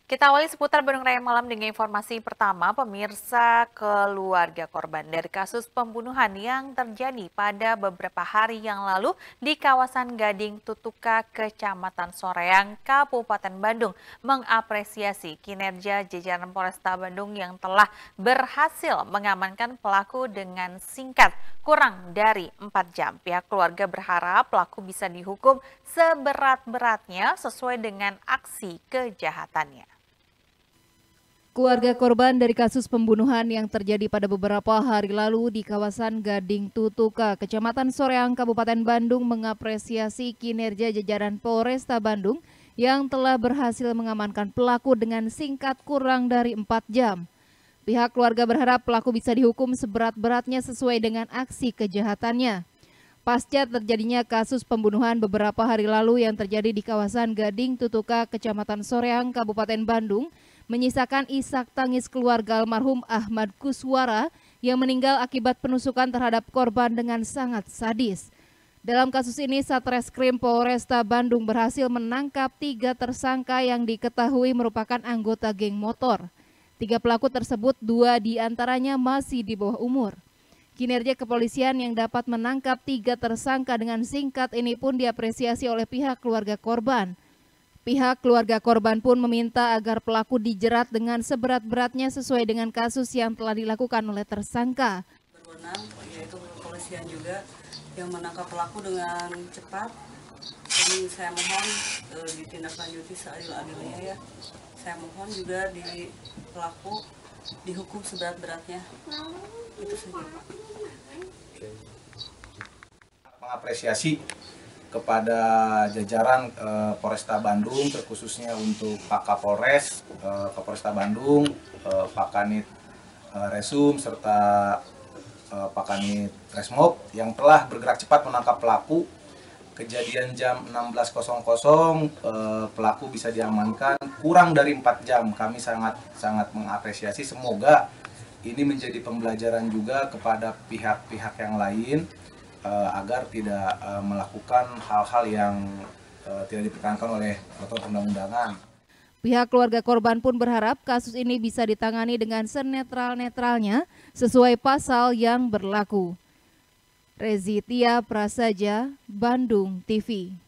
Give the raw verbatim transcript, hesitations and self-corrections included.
Kita awali seputar Bandung Raya Malam dengan informasi pertama, pemirsa keluarga korban dari kasus pembunuhan yang terjadi pada beberapa hari yang lalu di kawasan Gading Tutuka, Kecamatan Soreang, Kabupaten Bandung, mengapresiasi kinerja jajaran Polresta Bandung yang telah berhasil mengamankan pelaku dengan singkat kurang dari empat jam. Pihak keluarga berharap pelaku bisa dihukum seberat-beratnya sesuai dengan aksi kejahatannya. Keluarga korban dari kasus pembunuhan yang terjadi pada beberapa hari lalu di kawasan Gading Tutuka, Kecamatan Soreang, Kabupaten Bandung mengapresiasi kinerja jajaran Polresta Bandung yang telah berhasil mengamankan pelaku dengan singkat kurang dari empat jam. Pihak keluarga berharap pelaku bisa dihukum seberat-beratnya sesuai dengan aksi kejahatannya. Pasca terjadinya kasus pembunuhan beberapa hari lalu yang terjadi di kawasan Gading Tutuka, Kecamatan Soreang, Kabupaten Bandung, menyisakan isak tangis keluarga almarhum Ahmad Kuswara yang meninggal akibat penusukan terhadap korban dengan sangat sadis. Dalam kasus ini, Satreskrim Polresta Bandung berhasil menangkap tiga tersangka yang diketahui merupakan anggota geng motor. Tiga pelaku tersebut, dua diantaranya masih di bawah umur. Kinerja kepolisian yang dapat menangkap tiga tersangka dengan singkat ini pun diapresiasi oleh pihak keluarga korban. Pihak keluarga korban pun meminta agar pelaku dijerat dengan seberat-beratnya sesuai dengan kasus yang telah dilakukan oleh tersangka. Berwenang, yaitu kepolisian juga yang menangkap pelaku dengan cepat. Jadi saya mohon e, ditindaklanjuti seadil-adilnya ya. Saya mohon juga di pelaku dihukum seberat-beratnya. Itu saja Pak. Mengapresiasi kepada jajaran eh, Polresta Bandung, terkhususnya untuk Pak Kapolres, eh, Kapolresta Bandung, eh, Pak Kanit eh, Resum, serta eh, Pak Kanit Resmob yang telah bergerak cepat menangkap pelaku. Kejadian jam enam belas eh, pelaku bisa diamankan kurang dari empat jam. Kami sangat sangat mengapresiasi. Semoga ini menjadi pembelajaran juga kepada pihak-pihak yang lain, Uh, agar tidak uh, melakukan hal-hal yang uh, tidak diperkenankan oleh peraturan perundang-undangan. Pihak keluarga korban pun berharap kasus ini bisa ditangani dengan senetral-netralnya sesuai pasal yang berlaku. Rezitia Prasaja, Bandung T V.